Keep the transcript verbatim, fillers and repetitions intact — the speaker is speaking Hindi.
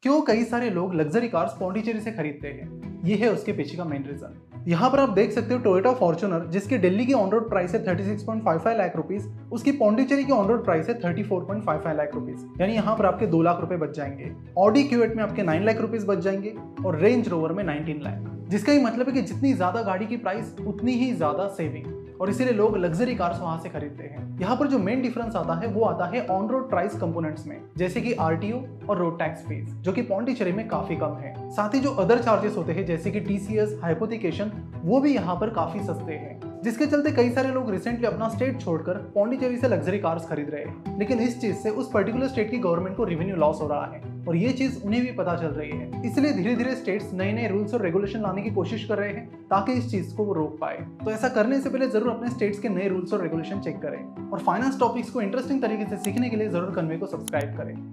क्यों कई सारे लोग लग्जरी कार्स पौंडीचेरी से खरीदते हैं, ये है उसके पीछे का मेन रीजन। यहाँ पर आप देख सकते हो टोयोटा फॉर्च्यूनर, जिसकी दिल्ली की ऑन रोड प्राइस है छत्तीस पॉइंट पाँच पाँच लाख रुपीस, उसकी पौंडीचेरी की ऑन रोड प्राइस है चौंतीस पॉइंट पाँच पाँच लाख रुपीस, यानी यहाँ पर आपके दो लाख रुपए बच जाएंगे। ऑडी क्यू एट में आपके नौ लाख रुपीस बच जाएंगे और रेंज रोवर में उन्नीस लाख, जिसका ही मतलब है कि जितनी ज्यादा गाड़ी की प्राइस उतनी ही ज्यादा सेविंग, और इसीलिए लोग लग्जरी कार्स वहां से खरीदते हैं। यहाँ पर जो मेन डिफरेंस आता है वो आता है ऑन रोड प्राइस कंपोनेंट्स में, जैसे कि आरटीओ और रोड टैक्स फीस, जो कि पौंडीचेरी में काफी कम है। साथ ही जो अदर चार्जेस होते हैं जैसे कि टीसीएस, हाइपोथिकेशन, वो भी यहाँ पर काफी सस्ते हैं, जिसके चलते कई सारे लोग रिसेंटली अपना स्टेट छोड़कर पौंडीचेरी से लग्जरी कार्स खरीद रहे हैं। लेकिन इस चीज से उस पर्टिकुलर स्टेट की गवर्नमेंट को रेवेन्यू लॉस हो रहा है और ये चीज उन्हें भी पता चल रही है। इसलिए धीरे धीरे स्टेट्स नए नए रूल्स और रेगुलेशन लाने की कोशिश कर रहे हैं ताकि इस चीज को वो रोक पाए। तो ऐसा करने से पहले जरूर अपने स्टेट्स के नए रूल्स और रेगुलेशन चेक करें और फाइनेंस टॉपिक्स को इंटरेस्टिंग तरीके से सीखने के लिए जरूर कन्वे को सब्सक्राइब करें।